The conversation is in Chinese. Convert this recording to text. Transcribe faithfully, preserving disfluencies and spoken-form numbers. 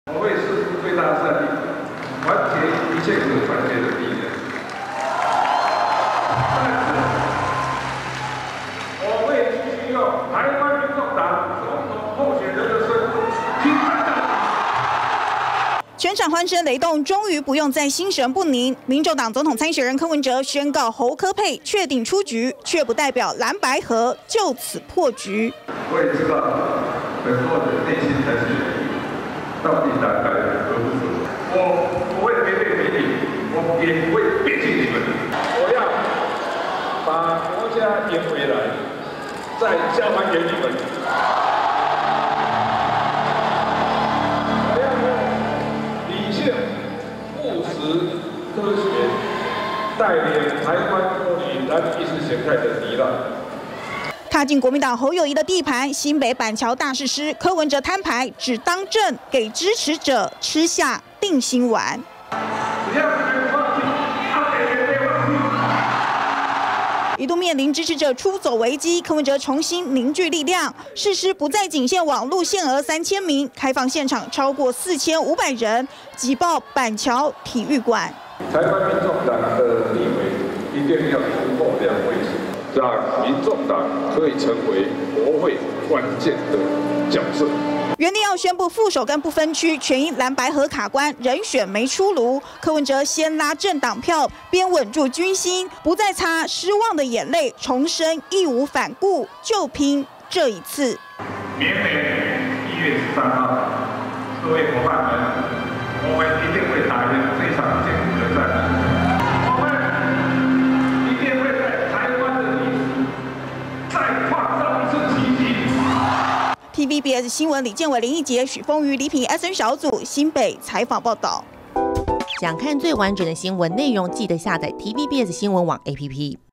我会使出最大的战力，团结一切可团结的力量。但是，我会继续用台湾民众党总统候选人的身份去参战。 全场欢声雷动，终于不用再心神不宁。民众党总统参选人柯文哲宣告侯柯配确定出局，却不代表蓝白合就此破局。 我也知道很多人内心还是到底蓝白合不合。我不会违背民意，我也不会背弃你们。我要把国家赢回来，再交还给你们。 科学带领台湾脱离蓝意识形态的泥淖。 踏进国民党侯友宜的地盘，新北板桥大士师柯文哲摊牌，只当政，给支持者吃下定心丸。一度面临支持者出走危机，柯文哲重新凝聚力量，誓师不再仅限网络限额三千名，开放现场超过四千五百人，挤爆板桥体育馆。 台湾民众党的立委一定要突破两位数，让民众党可以成为国会关键的角色。 原定要宣布副手跟不分区，全因蓝白合卡关，人选没出炉。柯文哲先拉政党票，边稳住军心，不再擦失望的眼泪，重申义无反顾，就拼这一次。 明年一月十三号，各位伙伴们，我们一定会打赢这场艰苦的战役。我们一定会在台湾的历史再创造一次奇迹。 T V B S 新闻李建伟、林奕杰、许峰瑜、李品 S N 小组新北采访报道。 想看最完整的新闻内容，记得下载 T V B S 新闻网 A P P。